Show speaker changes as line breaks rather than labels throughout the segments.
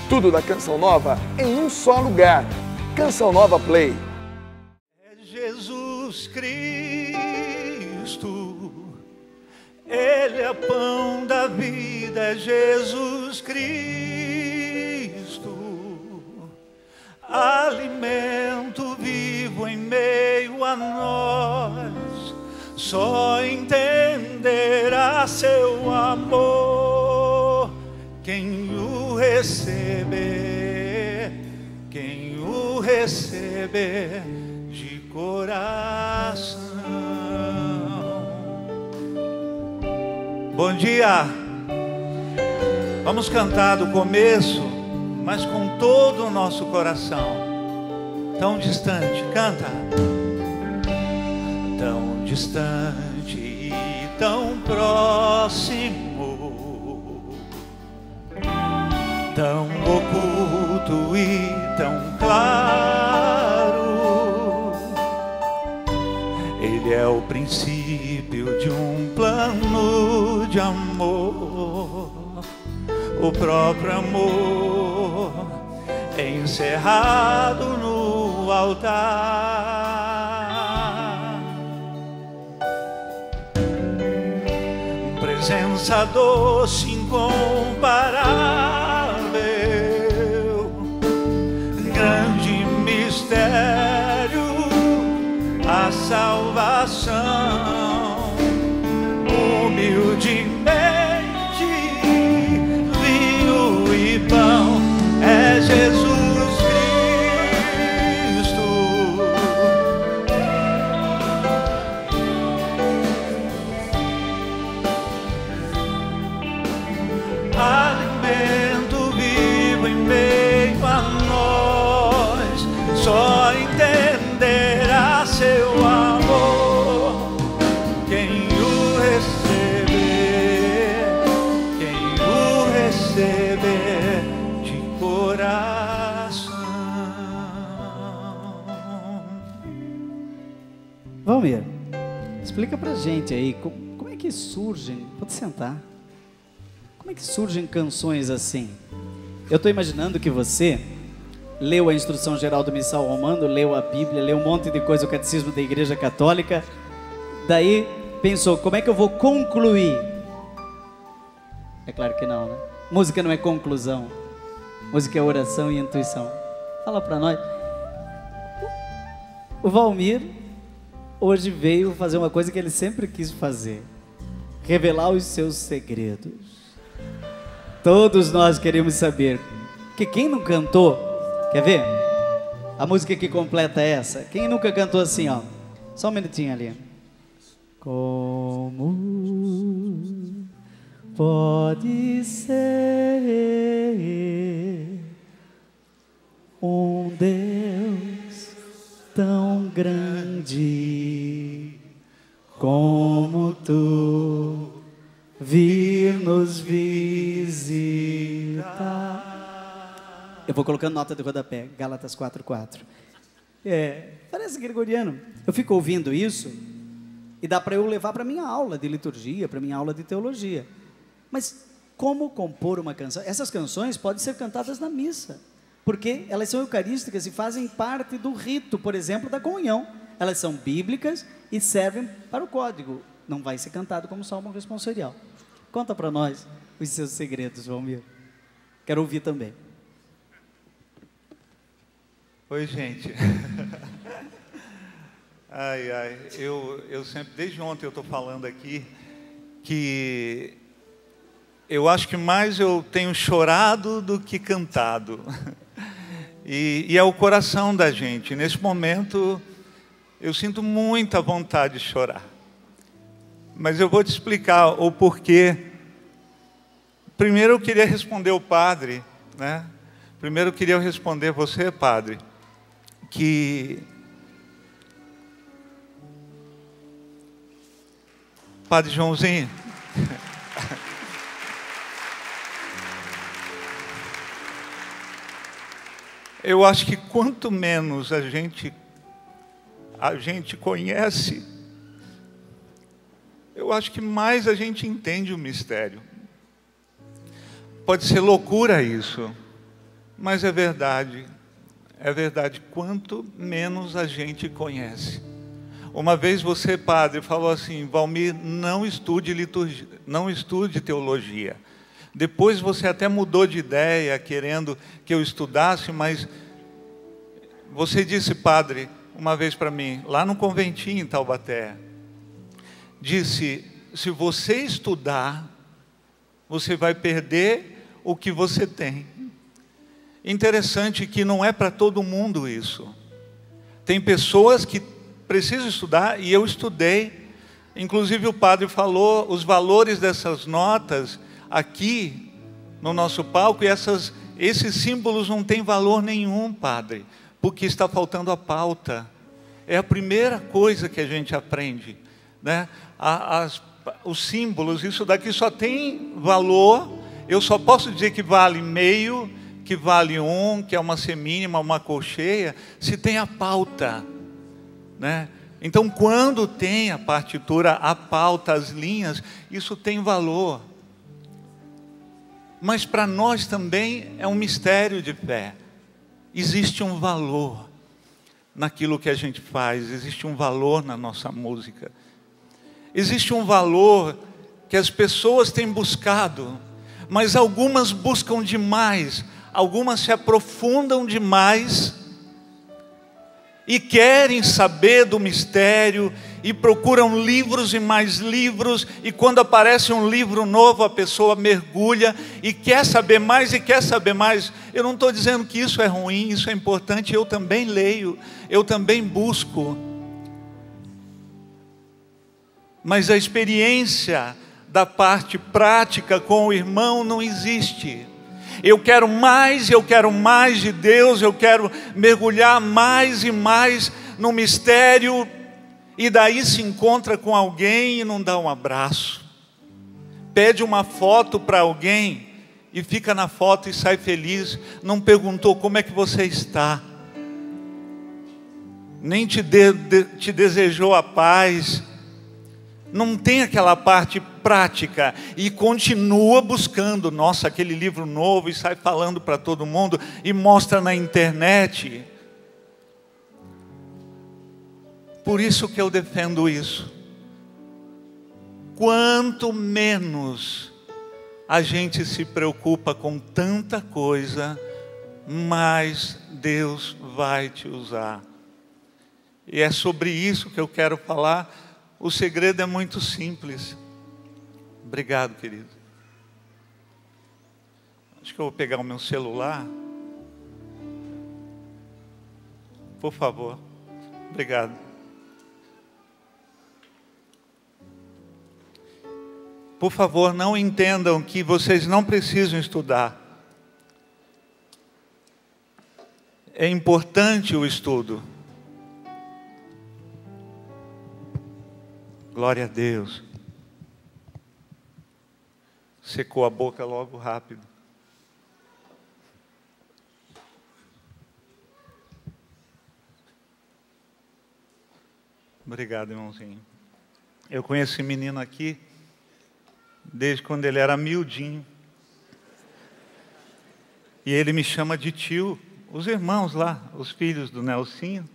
Tudo da Canção Nova em um só lugar. Canção Nova Play.
É Jesus Cristo, Ele é pão da vida, é Jesus Cristo, alimento vivo em meio a nós, só entenderá seu amor quem o receber, quem o receber de coração. Bom dia. Vamos cantar do começo, mas com todo o nosso coração. Tão distante, canta. Tão distante e tão próximo, tão oculto e tão claro. Ele é o princípio de um plano de amor, o próprio amor encerrado no altar. Presença doce, incomparável, grande mistério, a salvação. Humildemente, vinho e pão, é Jesus Cristo. Alimento vivo em meio a nós, só entenderá seu amor quem o receber, quem o receber de coração.
Valmir, explica pra gente aí, como é que surgem, pode sentar, como é que surgem canções assim? Eu estou imaginando que você leu a Instrução Geral do Missal Romano, leu a Bíblia, leu um monte de coisa, o Catecismo da Igreja Católica, daí pensou, como é que eu vou concluir? É claro que não, né? Música não é conclusão, música é oração e intuição. Fala pra nós. O Valmir hoje veio fazer uma coisa que ele sempre quis fazer, revelar os seus segredos. Todos nós queremos saber, que quem não cantou, quer ver? A música que completa essa, quem nunca cantou assim, ó, só um minutinho ali. Como pode ser um Deus tão grande como tu vir nos visitar? Eu vou colocando nota de rodapé, Gálatas 4:4. Parece gregoriano. Eu fico ouvindo isso e dá para eu levar para minha aula de liturgia, para minha aula de teologia. Mas como compor uma canção? Essas canções podem ser cantadas na missa, porque elas são eucarísticas e fazem parte do rito, por exemplo, da comunhão. Elas são bíblicas e servem para o código. Não vai ser cantado como salmo responsorial. Conta para nós os seus segredos, Valmir. Quero ouvir também.
Oi, gente. Eu sempre, desde ontem eu estou falando aqui, que eu acho que mais eu tenho chorado do que cantado. E é o coração da gente. Nesse momento, eu sinto muita vontade de chorar. Mas eu vou te explicar o porquê. Primeiro eu queria responder o padre, né? Primeiro eu queria responder você, padre, que... Padre Joãozinho. Eu acho que quanto menos a gente conhece, eu acho que mais a gente entende o mistério. Pode ser loucura isso, Mas é verdade, quanto menos a gente conhece. Uma vez você, padre, falou assim: Valmir, não estude liturgia, não estude teologia. Depois você até mudou de ideia, querendo que eu estudasse, mas você disse, padre, uma vez para mim, lá no conventinho em Taubaté, disse: se você estudar, você vai perder o que você tem. Interessante que não é para todo mundo isso. Tem pessoas que precisam estudar, e eu estudei. Inclusive o padre falou os valores dessas notas aqui no nosso palco, e esses símbolos não têm valor nenhum, padre, porque está faltando a pauta. É a primeira coisa que a gente aprende, né? Os símbolos, isso daqui só tem valor, eu só posso dizer que vale meio, que vale um, que é uma semínima, uma colcheia, se tem a pauta, né? Então, quando tem a partitura, a pauta, as linhas, isso tem valor. Mas para nós também é um mistério de fé. Existe um valor naquilo que a gente faz, existe um valor na nossa música. Existe um valor que as pessoas têm buscado, mas algumas buscam demais, algumas se aprofundam demais e querem saber do mistério e procuram livros e mais livros, e quando aparece um livro novo a pessoa mergulha e quer saber mais e quer saber mais. Eu não estou dizendo que isso é ruim, isso é importante, eu também leio, eu também busco. Mas a experiência da parte prática com o irmão não existe. Eu quero mais de Deus, eu quero mergulhar mais e mais no mistério, e daí se encontra com alguém e não dá um abraço, pede uma foto para alguém e fica na foto e sai feliz, não perguntou como é que você está, nem te desejou a paz, não tem aquela parte prática, e continua buscando, nossa, aquele livro novo, e sai falando para todo mundo, e mostra na internet. Por isso que eu defendo isso. Quanto menos a gente se preocupa com tanta coisa, mais Deus vai te usar. E é sobre isso que eu quero falar. O segredo é muito simples. Obrigado, querido. Acho que eu vou pegar o meu celular. Por favor. Obrigado. Por favor, não entendam que vocês não precisam estudar. É importante o estudo. Glória a Deus. Secou a boca logo rápido. Obrigado, irmãozinho. Eu conheço esse menino aqui desde quando ele era miudinho. E ele me chama de tio. Os irmãos lá, os filhos do Nelsinho,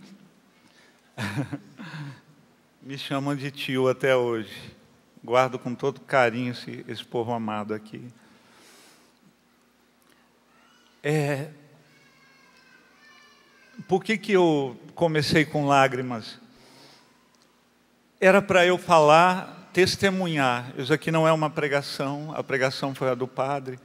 me chamam de tio até hoje. Guardo com todo carinho esse povo amado aqui. Por que eu comecei com lágrimas? Era para eu falar, testemunhar. Isso aqui não é uma pregação, a pregação foi a do padre.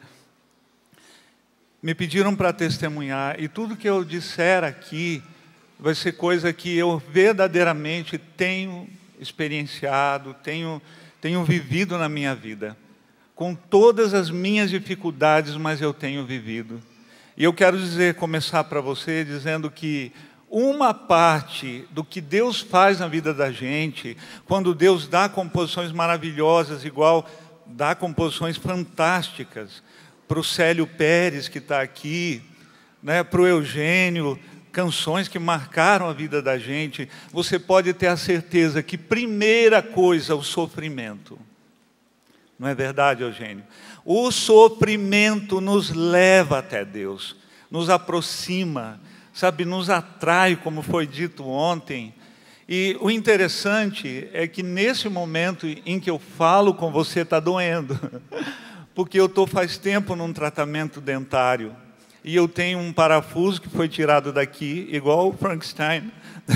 Me pediram para testemunhar, e tudo que eu disser aqui vai ser coisa que eu verdadeiramente tenho experienciado, tenho vivido na minha vida. Com todas as minhas dificuldades, mas eu tenho vivido. E eu quero começar para você dizendo que uma parte do que Deus faz na vida da gente, quando Deus dá composições maravilhosas, igual dá composições fantásticas, para o Célio Pérez, que está aqui, né, para o Eugênio, canções que marcaram a vida da gente, você pode ter a certeza que, primeira coisa, o sofrimento. Não é verdade, Eugênio? O sofrimento nos leva até Deus. nos aproxima, sabe, nos atrai, como foi dito ontem. E o interessante é que nesse momento em que eu falo com você está doendo, porque eu estou faz tempo num tratamento dentário, e eu tenho um parafuso que foi tirado daqui, igual o Frankenstein,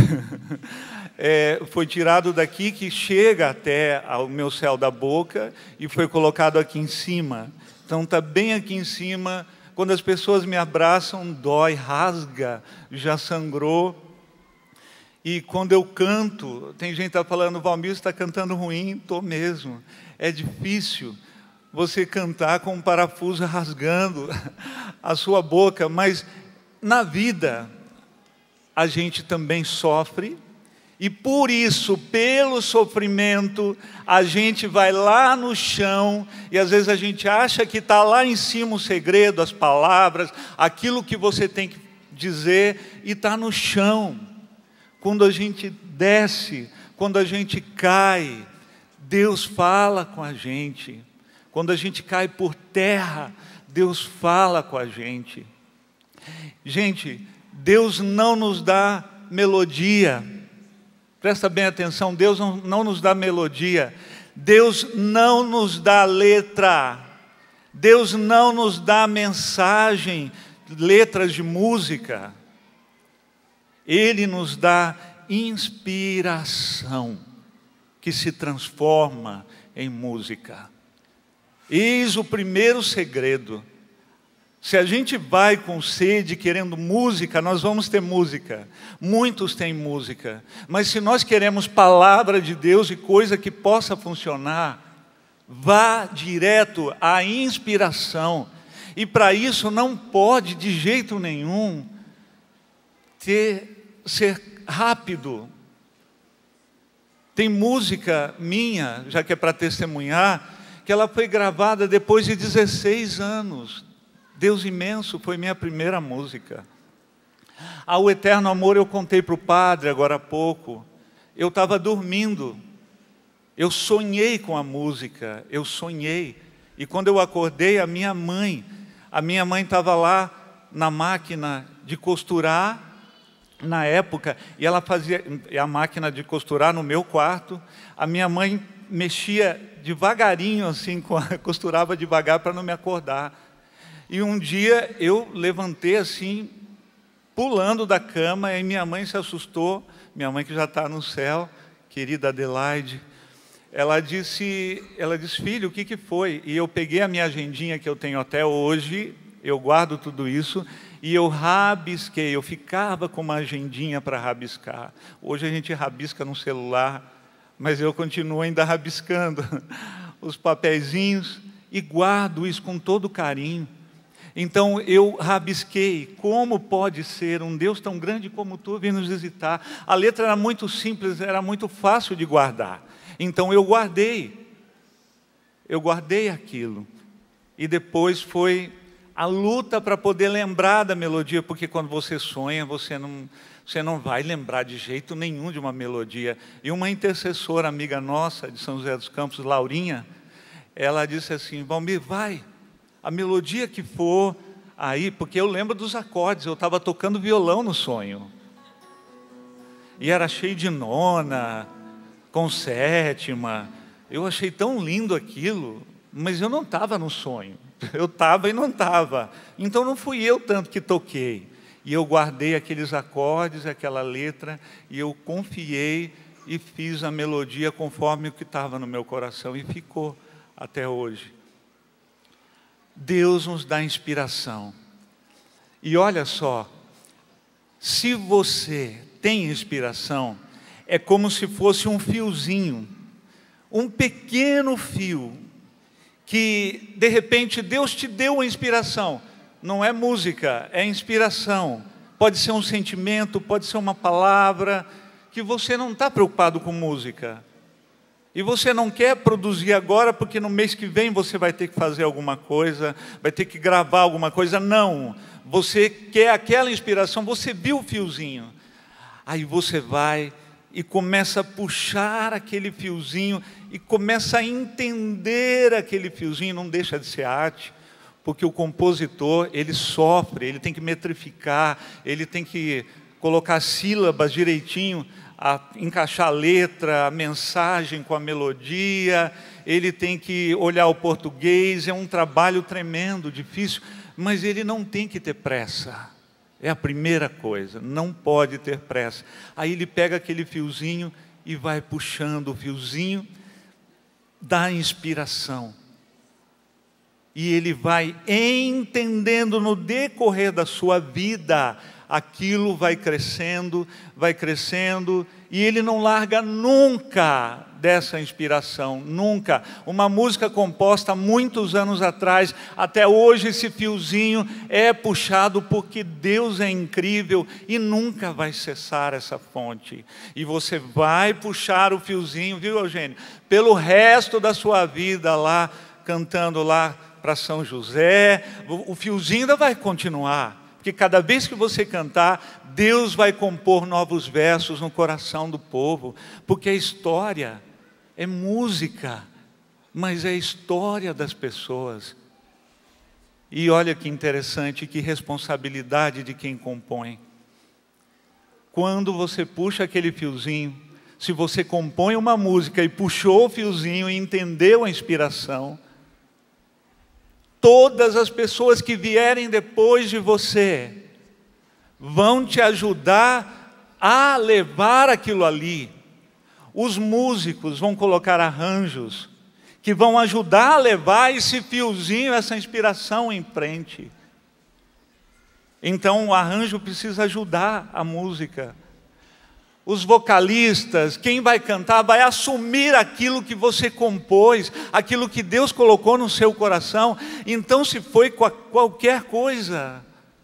foi tirado daqui, que chega até ao meu céu da boca, e foi colocado aqui em cima. Então está bem aqui em cima. Quando as pessoas me abraçam, dói, rasga, já sangrou. E quando eu canto, tem gente que está falando, Valmir, você está cantando ruim. Estou mesmo. É difícil você cantar com um parafuso rasgando a sua boca, mas na vida a gente também sofre, e por isso, pelo sofrimento, a gente vai lá no chão, e às vezes a gente acha que está lá em cima o segredo, as palavras, aquilo que você tem que dizer, e está no chão. Quando a gente desce, quando a gente cai, Deus fala com a gente. Quando a gente cai por terra, Deus fala com a gente. Gente, Deus não nos dá melodia. Presta bem atenção, Deus não nos dá melodia. Deus não nos dá letra. Deus não nos dá mensagem, letras de música. Ele nos dá inspiração, que se transforma em música. Eis o primeiro segredo. Se a gente vai com sede, querendo música, nós vamos ter música. Muitos têm música. Mas se nós queremos palavra de Deus e coisa que possa funcionar, vá direto à inspiração. E para isso não pode, de jeito nenhum, ser rápido. Tem música minha, já que é para testemunhar, que ela foi gravada depois de 16 anos. Deus Imenso foi minha primeira música. O Eterno Amor eu contei para o padre agora há pouco. Eu estava dormindo. Eu sonhei com a música. Eu sonhei. E quando eu acordei, a minha mãe estava lá na máquina de costurar, na época, e ela fazia a máquina de costurar no meu quarto. A minha mãe mexia devagarinho, assim, costurava devagar para não me acordar. E um dia eu levantei assim, pulando da cama, e minha mãe se assustou, minha mãe que já está no céu, querida Adelaide. Ela disse, filho, o que foi? E eu peguei a minha agendinha que eu tenho até hoje, eu guardo tudo isso, e eu rabisquei, eu ficava com uma agendinha para rabiscar. Hoje a gente rabisca no celular, mas eu continuo ainda rabiscando os papeizinhos e guardo isso com todo carinho. Então eu rabisquei, como pode ser um Deus tão grande como tu vir nos visitar? A letra era muito simples, era muito fácil de guardar. Então eu guardei aquilo. E depois foi a luta para poder lembrar da melodia, porque quando você sonha, você não vai lembrar de jeito nenhum de uma melodia. E uma intercessora amiga nossa de São José dos Campos, Laurinha, ela disse assim, Valmir, vai, a melodia que for aí, porque eu lembro dos acordes, eu estava tocando violão no sonho. E era cheio de nona, com sétima. Eu achei tão lindo aquilo, mas eu não estava no sonho. Eu estava e não estava. Então não fui eu tanto que toquei. E eu guardei aqueles acordes, aquela letra, e eu confiei e fiz a melodia conforme o que estava no meu coração, e ficou até hoje. Deus nos dá inspiração. E olha só, se você tem inspiração, é como se fosse um fiozinho, um pequeno fio, que de repente Deus te deu uma inspiração. Não é música, é inspiração. Pode ser um sentimento, pode ser uma palavra, que você não está preocupado com música. E você não quer produzir agora, porque no mês que vem você vai ter que fazer alguma coisa, vai ter que gravar alguma coisa. Não, você quer aquela inspiração, você viu o fiozinho. Aí você vai e começa a puxar aquele fiozinho, e começa a entender aquele fiozinho, não deixa de ser arte, porque o compositor, ele sofre, ele tem que metrificar, ele tem que colocar sílabas direitinho, encaixar a letra, a mensagem com a melodia, ele tem que olhar o português, é um trabalho tremendo, difícil, mas ele não tem que ter pressa. É a primeira coisa, não pode ter pressa. Aí ele pega aquele fiozinho e vai puxando o fiozinho da inspiração. E ele vai entendendo no decorrer da sua vida, aquilo vai crescendo, e ele não larga nunca dessa inspiração, nunca. Uma música composta há muitos anos atrás, até hoje esse fiozinho é puxado porque Deus é incrível e nunca vai cessar essa fonte. E você vai puxar o fiozinho, viu, Eugênio? Pelo resto da sua vida lá, cantando lá para São José, o fiozinho ainda vai continuar. Porque cada vez que você cantar, Deus vai compor novos versos no coração do povo. Porque a história é música, mas é a história das pessoas. E olha que interessante, que responsabilidade de quem compõe. Quando você puxa aquele fiozinho, se você compõe uma música e puxou o fiozinho e entendeu a inspiração, todas as pessoas que vierem depois de você vão te ajudar a levar aquilo ali. Os músicos vão colocar arranjos que vão ajudar a levar esse fiozinho, essa inspiração em frente. Então o arranjo precisa ajudar a música. Os vocalistas, quem vai cantar, vai assumir aquilo que você compôs, aquilo que Deus colocou no seu coração. Então, se foi qualquer coisa,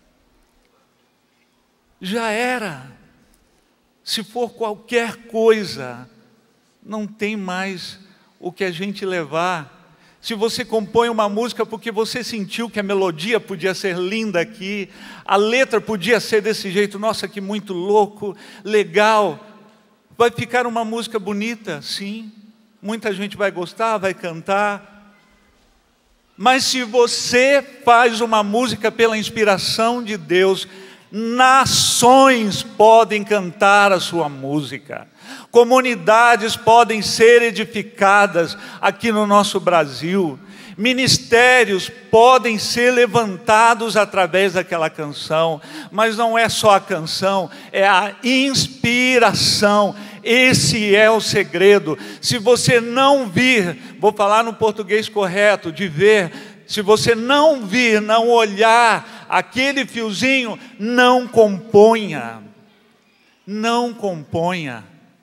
já era. Se for qualquer coisa, não tem mais o que a gente levar. Se você compõe uma música porque você sentiu que a melodia podia ser linda aqui, a letra podia ser desse jeito, nossa, que muito louco, legal, vai ficar uma música bonita, sim, muita gente vai gostar, vai cantar, mas se você faz uma música pela inspiração de Deus, nações podem cantar a sua música, comunidades podem ser edificadas aqui no nosso Brasil, ministérios podem ser levantados através daquela canção, mas não é só a canção, é a inspiração. Esse é o segredo. Se você não vir, vou falar no português correto, de ver, se você não vir, não olhar aquele fiozinho, não componha. Não componha.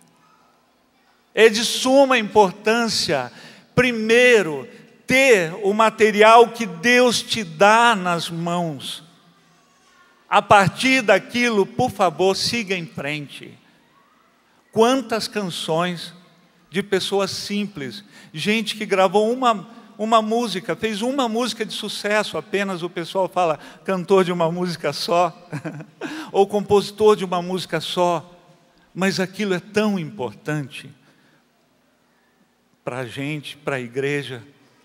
É de suma importância, primeiro, ter o material que Deus te dá nas mãos. A partir daquilo, por favor, siga em frente. Quantas canções de pessoas simples, gente que gravou uma música, fez uma música de sucesso, apenas o pessoal fala cantor de uma música só, ou compositor de uma música só, mas aquilo é tão importante para a gente, para a igreja.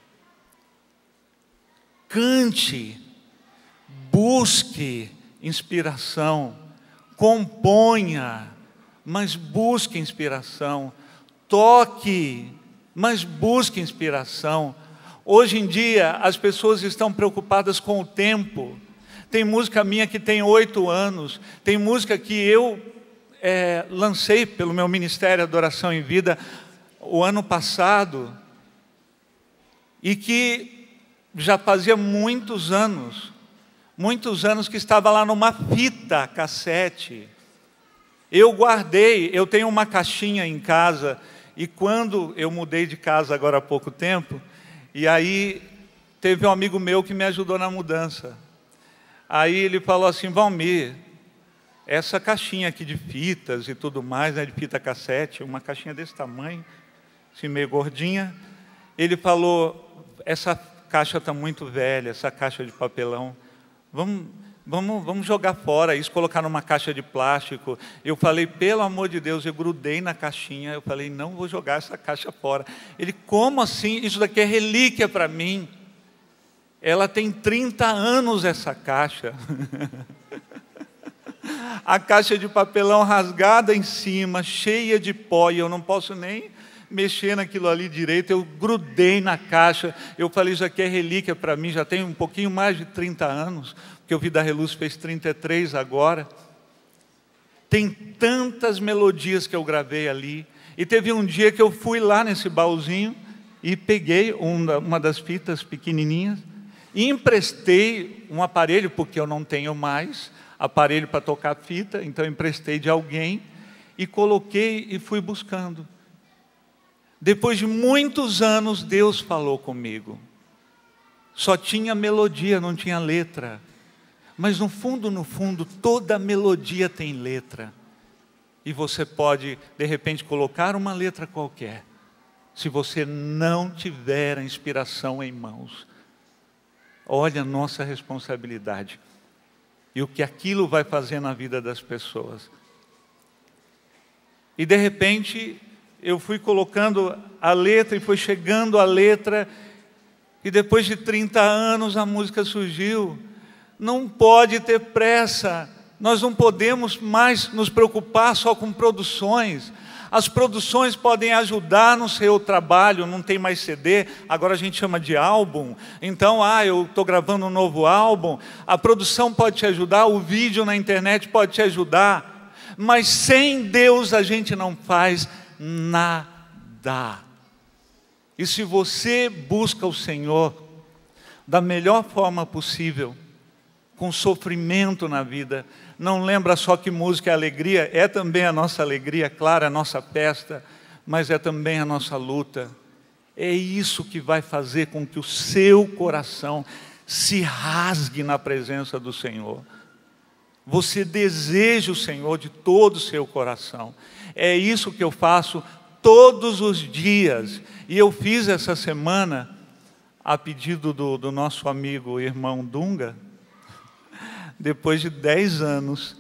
Cante, busque inspiração, componha, mas busque inspiração, toque, mas busque inspiração. Hoje em dia as pessoas estão preocupadas com o tempo. Tem música minha que tem 8 anos, tem música que eu lancei pelo meu Ministério Adoração em Vida o ano passado, e que já fazia muitos anos que estava lá numa fita cassete. Eu guardei, eu tenho uma caixinha em casa, e quando eu mudei de casa agora há pouco tempo, e aí teve um amigo meu que me ajudou na mudança. Aí ele falou assim: Valmir, essa caixinha aqui de fitas e tudo mais, né, de fita cassete, uma caixinha desse tamanho, assim, meio gordinha, ele falou: essa caixa está muito velha, essa caixa de papelão, vamos jogar fora isso, colocar numa caixa de plástico. Eu falei: pelo amor de Deus, eu grudei na caixinha, eu falei: não vou jogar essa caixa fora. Ele: como assim? Isso daqui é relíquia para mim. Ela tem 30 anos, essa caixa. A caixa de papelão rasgada em cima, cheia de pó, e eu não posso nem mexer naquilo ali direito. Eu grudei na caixa. Eu falei, isso aqui é relíquia para mim, já tem um pouquinho mais de 30 anos, porque o Vida Reluz fez 33 agora. Tem tantas melodias que eu gravei ali. E teve um dia que eu fui lá nesse baúzinho e peguei uma das fitas pequenininhas e emprestei um aparelho, porque eu não tenho mais aparelho para tocar fita, então eu emprestei de alguém e coloquei e fui buscando. Depois de muitos anos, Deus falou comigo. Só tinha melodia, não tinha letra. Mas no fundo, toda melodia tem letra. E você pode, de repente, colocar uma letra qualquer, se você não tiver a inspiração em mãos. Olha a nossa responsabilidade. E o que aquilo vai fazer na vida das pessoas. E de repente, eu fui colocando a letra e foi chegando a letra. E depois de 30 anos a música surgiu. Não pode ter pressa. Nós não podemos mais nos preocupar só com produções. As produções podem ajudar no seu trabalho, não tem mais CD, agora a gente chama de álbum. Então, eu estou gravando um novo álbum. A produção pode te ajudar, o vídeo na internet pode te ajudar. Mas sem Deus a gente não faz nada. E se você busca o Senhor da melhor forma possível, com sofrimento na vida, não lembra só que música é alegria, é também a nossa alegria, claro, a nossa festa, mas é também a nossa luta. É isso que vai fazer com que o seu coração se rasgue na presença do Senhor. Você deseja o Senhor de todo o seu coração. É isso que eu faço todos os dias. E eu fiz essa semana, a pedido do nosso amigo irmão Dunga, depois de 10 anos,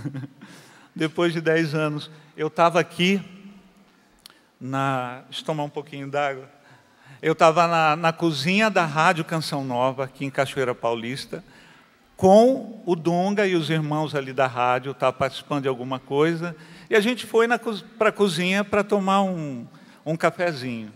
eu estava aqui, deixa eu tomar um pouquinho d'água, eu estava na cozinha da Rádio Canção Nova, aqui em Cachoeira Paulista, com o Dunga e os irmãos ali da rádio, estava participando de alguma coisa, e a gente foi para a cozinha para tomar um cafezinho.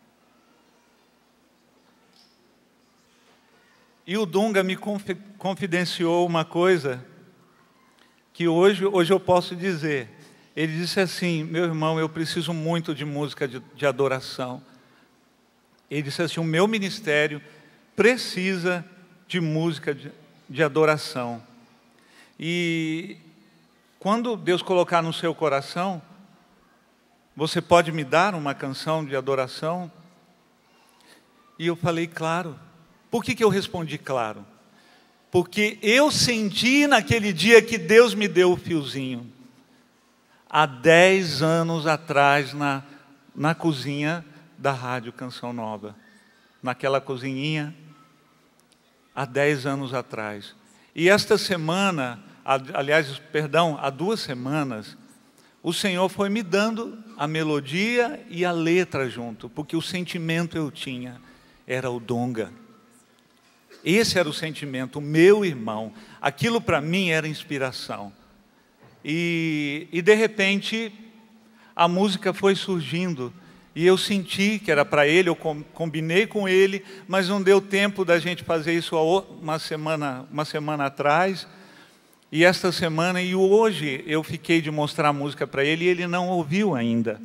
E o Dunga me confidenciou uma coisa que hoje eu posso dizer. Ele disse assim, meu irmão, eu preciso muito de música de adoração. Ele disse assim, o meu ministério precisa de música de adoração. E quando Deus colocar no seu coração, você pode me dar uma canção de adoração? E eu falei, claro. Por que eu respondi claro? Porque eu senti naquele dia que Deus me deu o fiozinho. Há 10 anos atrás, na cozinha da Rádio Canção Nova. Naquela cozinhinha, há 10 anos atrás. E esta semana, há 2 semanas, o Senhor foi me dando a melodia e a letra junto, porque o sentimento eu tinha, era o Dunga. Esse era o sentimento, o meu irmão. Aquilo para mim era inspiração. E de repente, a música foi surgindo. E eu senti que era para ele, eu combinei com ele, mas não deu tempo da gente fazer isso uma semana atrás. E esta semana, e hoje, eu fiquei de mostrar a música para ele e ele não ouviu ainda.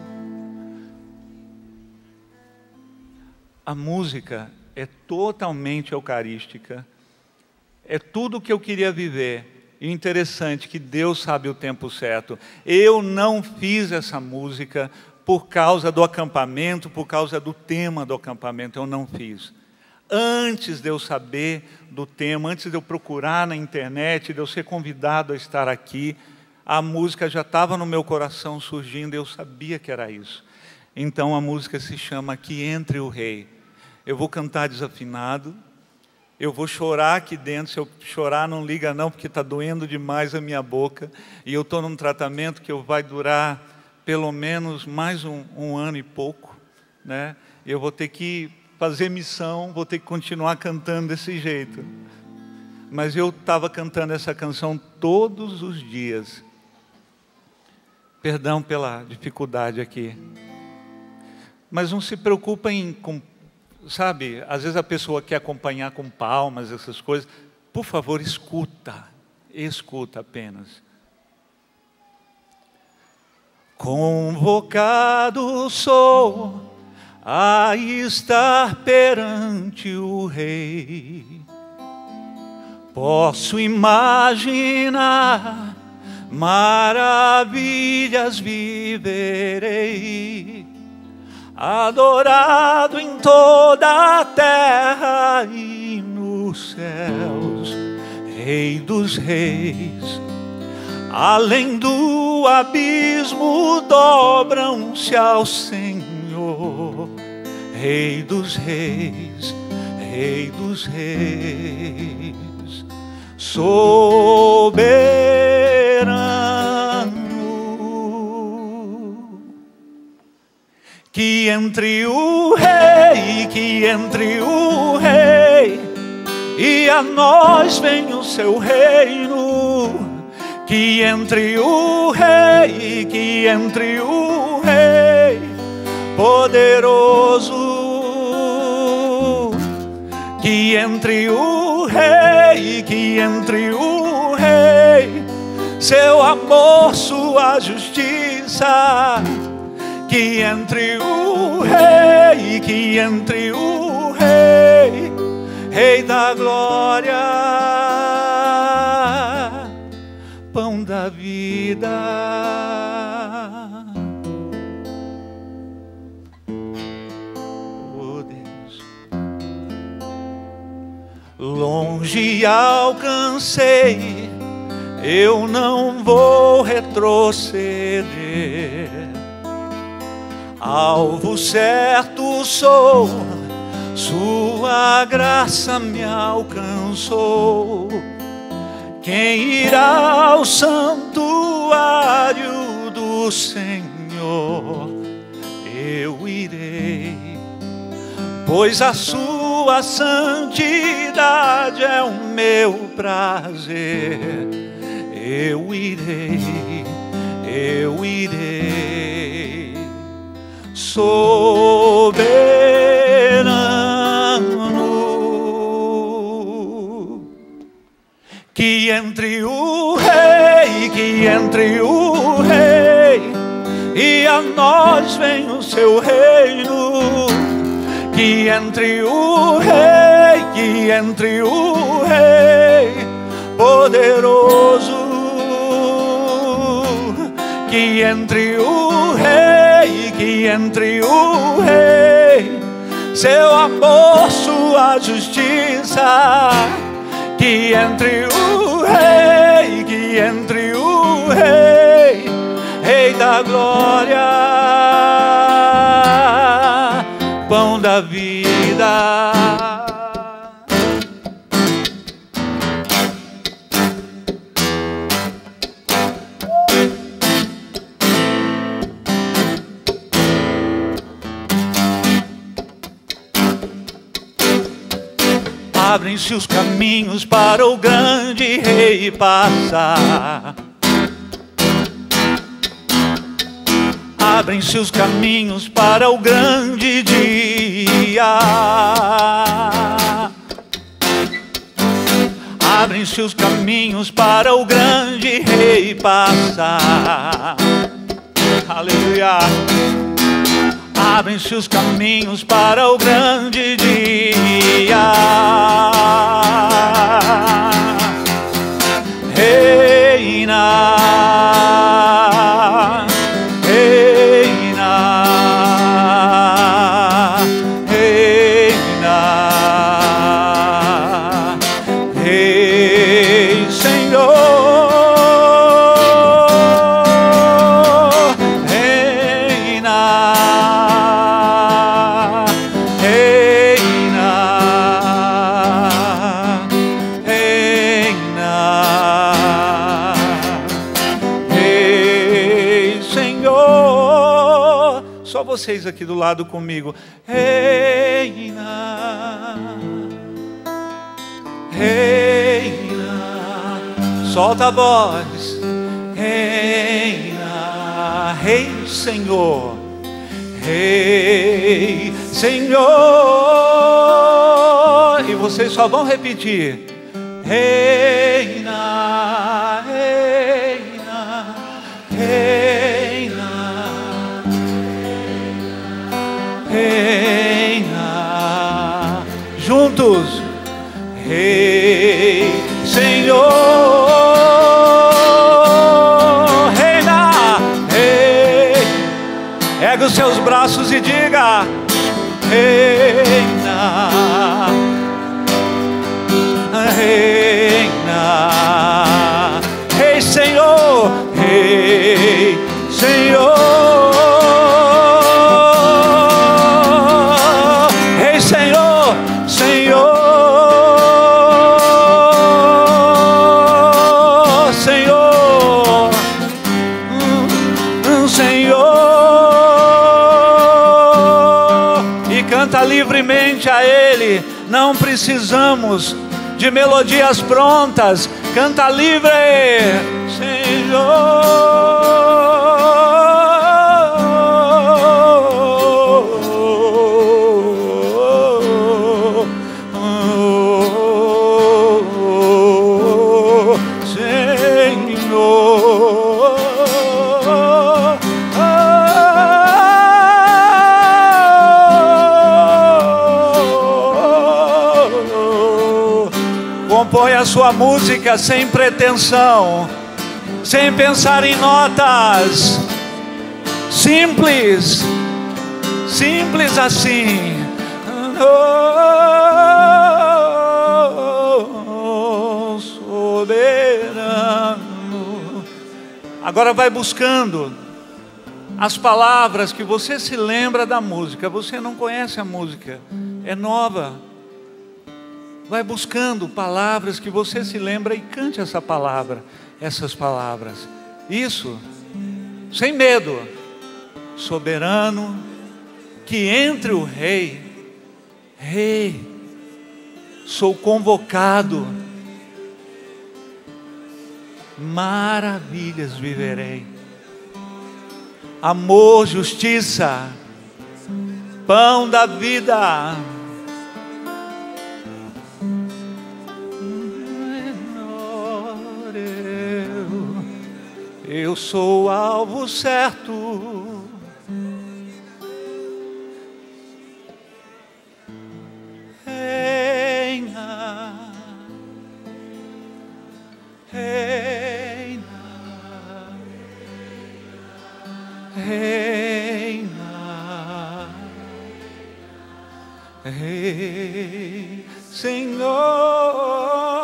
A música é totalmente eucarística, é tudo o que eu queria viver. E o interessante é que Deus sabe o tempo certo. Eu não fiz essa música por causa do acampamento, por causa do tema do acampamento, eu não fiz. Antes de eu saber do tema, antes de eu procurar na internet, de eu ser convidado a estar aqui, a música já estava no meu coração surgindo, eu sabia que era isso. Então a música se chama Que Entre o Rei. Eu vou cantar desafinado, eu vou chorar aqui dentro. Se eu chorar, não liga não, porque está doendo demais a minha boca. E eu estou num tratamento que vai durar pelo menos mais um ano e pouco, né? Eu vou ter que fazer missão, vou ter que continuar cantando desse jeito. Mas eu estava cantando essa canção todos os dias. Perdão pela dificuldade aqui. Mas não se preocupa em, sabe, às vezes a pessoa quer acompanhar com palmas, essas coisas. Por favor, escuta apenas. Convocado sou a estar perante o Rei. Posso imaginar, maravilhas viverei, adorado em toda a terra e nos céus, Rei dos reis. Além do abismo dobram-se ao Senhor, Rei dos reis, Rei dos reis. Soberano, que entre o Rei, e a nós vem o seu reino. Que entre o Rei, poderoso. Que entre o Rei, seu amor, sua justiça. Que entre o Rei, Rei da glória, pão da vida. Oh Deus, longe alcancei, eu não vou retroceder. Alvo certo sou, sua graça me alcançou. Quem irá ao santuário do Senhor? Eu irei, pois a sua santidade é o meu prazer. Eu irei, soberano. Que entre o Rei, e a nós vem o seu reino. Que entre o Rei, poderoso. Que entre o Rei, seu amor, sua justiça. Que entre o Rei, Rei da glória, pão da vida. Abrem-se os caminhos para o grande Rei passar. Abrem-se os caminhos para o grande dia. Abrem-se os caminhos para o grande Rei passar. Aleluia. Abrem-se os caminhos para o grande dia. Reina, reina, reina, Rei, Senhor. Só vocês aqui do lado comigo. Ei. reina, solta a voz, reina, Rei Senhor, Rei Senhor, e vocês só vão repetir, reina, reina, reina, reina, juntos, Rei Senhor, reina, Rei, ergue os seus braços e diga, reina, reina, Rei Senhor, Rei Senhor, Rei Senhor, Senhor, Senhor, Senhor, e canta livremente a Ele, não precisamos de melodias prontas, canta livre, Senhor. Compõe a sua música sem pretensão, sem pensar em notas, simples, simples assim. Oh, soberano. Agora vai buscando as palavras que você se lembra da música. Você não conhece a música, é nova. Vai buscando palavras que você se lembra e cante essa palavra, essas palavras. Isso, sem medo. Soberano, que entre o rei, rei, sou convocado, maravilhas viverei. Amor, justiça, pão da vida. Eu sou o alvo certo. Reina, reina, reina, Rei Senhor.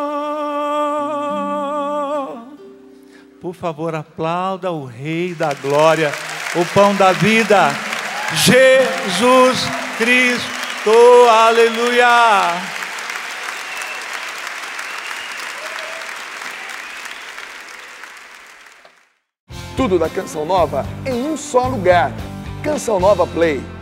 Por favor, aplauda o Rei da Glória, o pão da vida, Jesus Cristo, aleluia.
Tudo da Canção Nova em um só lugar. Canção Nova Play.